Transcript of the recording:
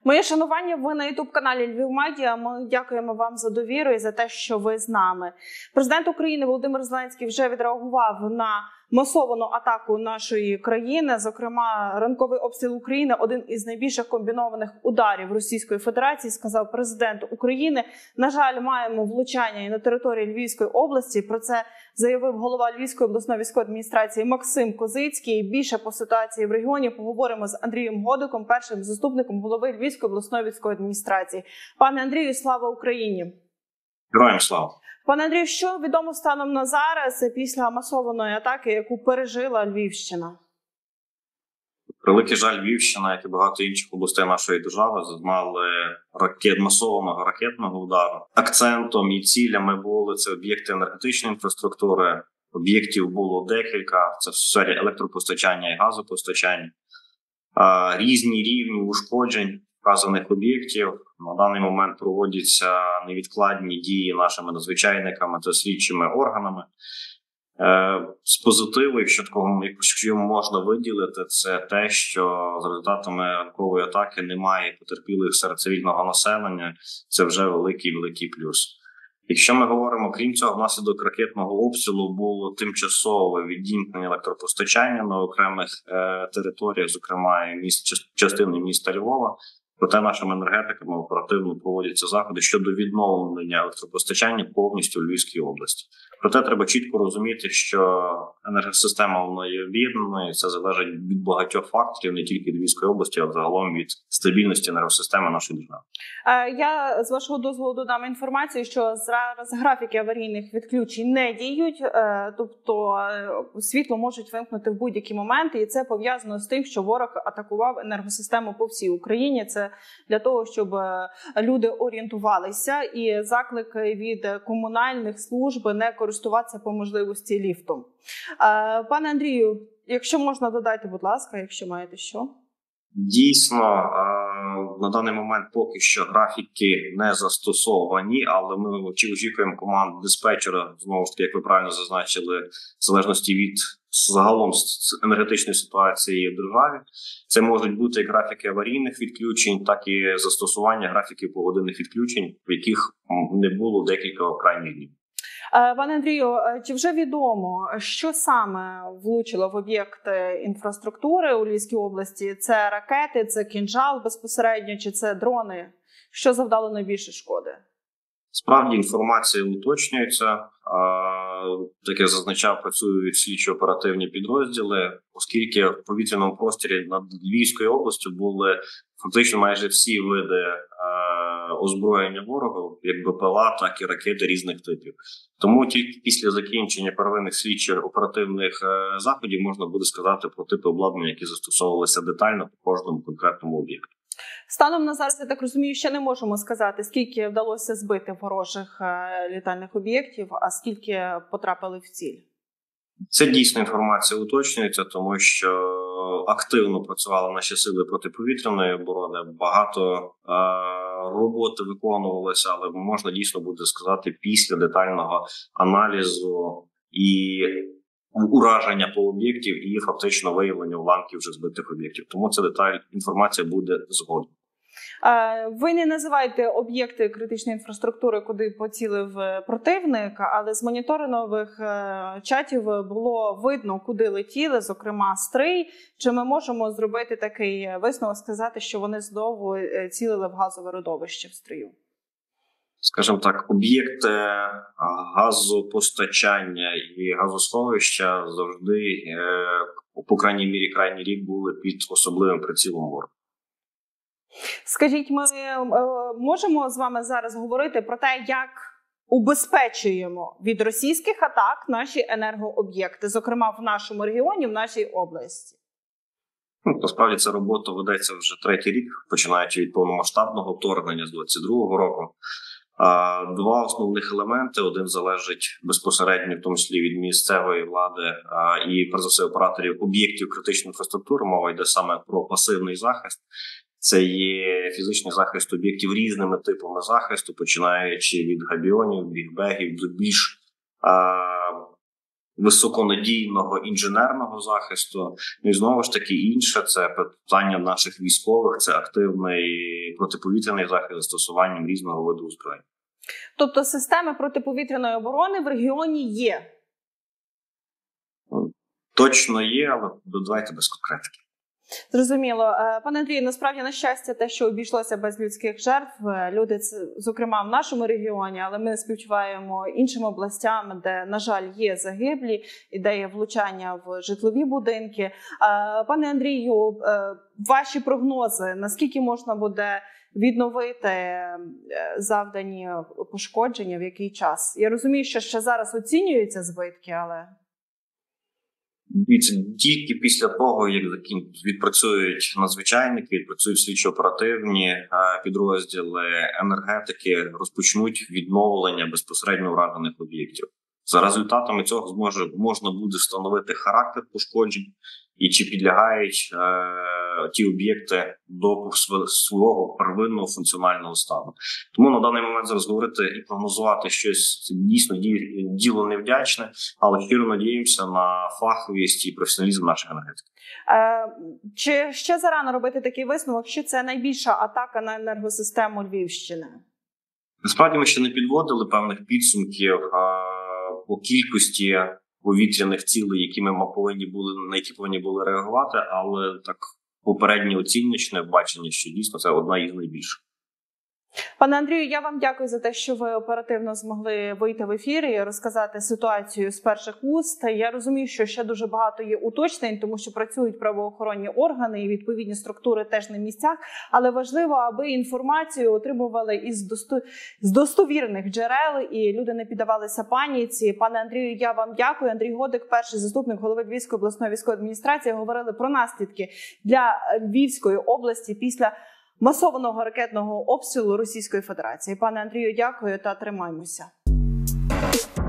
Моє шанування, ви на YouTube-каналі Львів Медіа. Ми дякуємо вам за довіру і за те, що ви з нами. Президент України Володимир Зеленський вже відреагував на масовану атаку нашої країни. Зокрема, ранковий обстріл України – один із найбільших комбінованих ударів Російської Федерації, сказав президент України. На жаль, маємо влучання і на території Львівської області. Про це заявив голова Львівської обласної військової адміністрації Максим Козицький. Більше по ситуації в регіоні поговоримо з Андрієм Годиком, першим заступником голови Львівської обласної військової адміністрації. Пане Андрію, слава Україні! Героям слава! Пане Андрію, що відомо станом на зараз після масованої атаки, яку пережила Львівщина? Превеликий жаль, Львівщина, як і багато інших областей нашої держави, зазнали масованого ракетного удару. Акцентом і цілями були це об'єкти енергетичної інфраструктури. Об'єктів було декілька, це в сфері електропостачання і газопостачання. Різні рівні ушкоджень вказаних об'єктів. На даний момент проводяться невідкладні дії нашими надзвичайниками та слідчими органами. З позитиву, якщо можна виділити, це те, що з результатами ранкової атаки немає потерпілих серед цивільного населення. Це вже великий плюс. Якщо ми говоримо, крім цього, внаслідок ракетного обстрілу було тимчасове відімкнення електропостачання на окремих територіях, зокрема частини міста Львова. Проте нашими енергетиками оперативно проводяться заходи щодо відновлення електропостачання повністю у Львівській області. Проте треба чітко розуміти, що енергосистема вона є об'єднаною, це залежить від багатьох факторів, не тільки від Львівської області, а загалом від стабільності енергосистеми нашої держави. Я, з вашого дозволу, додам інформацію, що зараз графіки аварійних відключень не діють, тобто світло можуть вимкнути в будь-який момент, і це пов'язано з тим, що ворог атакував енергосистему по всій Україні. Це для того, щоб люди орієнтувалися, і заклик від комунальних служб не користуватися по можливості ліфтом. Пане Андрію, якщо можна, додайте, будь ласка, якщо маєте що. Дійсно, на даний момент поки що графіки не застосовані, але ми очікуємо команд диспетчера, знову ж таки, як ви правильно зазначили, в залежності від загалом енергетичної ситуації в державі. Це можуть бути як графіки аварійних відключень, так і застосування графіків погодинних відключень, в яких не було декілька крайніх днів. Пане Андрію, чи вже відомо, що саме влучило в об'єкти інфраструктури у Львівській області? Це ракети, це «Кинжал» безпосередньо, чи це дрони? Що завдало найбільше шкоди? Справді інформація уточнюється. Так як зазначав, працюють слідчо-оперативні підрозділи, оскільки в повітряному просторі над Львівською областю були фактично майже всі види озброєння ворога, як БПЛА, так і ракети різних типів. Тому тільки після закінчення первинних слідчо-оперативних заходів можна буде сказати про типи обладнання, які застосовувалися детально по кожному конкретному об'єкту. Станом на зараз, я так розумію, ще не можемо сказати, скільки вдалося збити ворожих літальних об'єктів, а скільки потрапили в ціль. Це дійсно інформація уточнюється, тому що активно працювали наші сили протиповітряної оборони, багато роботи виконувалося, але можна дійсно буде сказати після детального аналізу і ураження по об'єктів і фактично виявлення уламків вже збитих об'єктів. Тому ця інформація буде згодом. Ви не називаєте об'єкти критичної інфраструктури, куди поцілив противник, але з моніторингових чатів було видно, куди летіли, зокрема Стрий. Чи ми можемо зробити такий висновок, сказати, що вони знову цілили в газове родовище в Стрию? Скажімо так, об'єкти газопостачання і газосховища завжди, по крайній мірі, крайній рік були під особливим прицілом ворога. Скажіть, ми можемо з вами зараз говорити про те, як убезпечуємо від російських атак наші енергооб'єкти, зокрема в нашому регіоні, в нашій області? Насправді ця робота ведеться вже третій рік, починаючи від повномасштабного вторгнення з 22-го року. Два основних елементи. Один залежить безпосередньо, в тому числі від місцевої влади і, перш за все, операторів об'єктів критичної інфраструктури. Мова йде саме про пасивний захист. Це є фізичний захист об'єктів різними типами захисту, починаючи від габіонів, бігбегів до більш високонадійного інженерного захисту. І знову ж таки інше – це питання наших військових, це активний протиповітряний захист з застосуванням різного виду озброєння. Тобто системи протиповітряної оборони в регіоні є? Точно є, але давайте без конкретики. Зрозуміло. Пане Андрію, насправді, на щастя, те, що обійшлося без людських жертв, люди, зокрема, в нашому регіоні, але ми співчуваємо іншим областям, де, на жаль, є загиблі, і де є влучання в житлові будинки. Пане Андрію, ваші прогнози, наскільки можна буде відновити завдані пошкодження, в який час? Я розумію, що ще зараз оцінюються збитки, але... Тільки після того, як відпрацюють надзвичайники, відпрацюють слідчо-оперативні підрозділи енергетики, розпочнуть відновлення безпосередньо вражених об'єктів. За результатами цього можна буде встановити характер пошкоджень і чи підлягають ті об'єкти до свого первинного функціонального стану. Тому на даний момент зараз говорити і прогнозувати щось – це дійсно діло невдячне, але щиро надіємося на фаховість і професіоналізм наших енергетиків. Чи ще зарано робити такий висновок, що це найбільша атака на енергосистему Львівщини? Насправді ми ще не підводили певних підсумків по кількості повітряних цілей, на які повинні були реагувати, але так попереднє оціночне бачення, що дійсно це одна із найбільших. Пане Андрію, я вам дякую за те, що ви оперативно змогли вийти в ефір і розказати ситуацію з перших вуст. Я розумію, що ще дуже багато є уточнень, тому що працюють правоохоронні органи і відповідні структури теж на місцях, але важливо, аби інформацію отримували із достовірних джерел і люди не піддавалися паніці. Пане Андрію, я вам дякую. Андрій Годик, перший заступник голови Львівської обласної військової адміністрації, говорили про наслідки для Львівської області після масованого ракетного обстрілу Російської Федерації. Пане Андрію, дякую та тримаймося.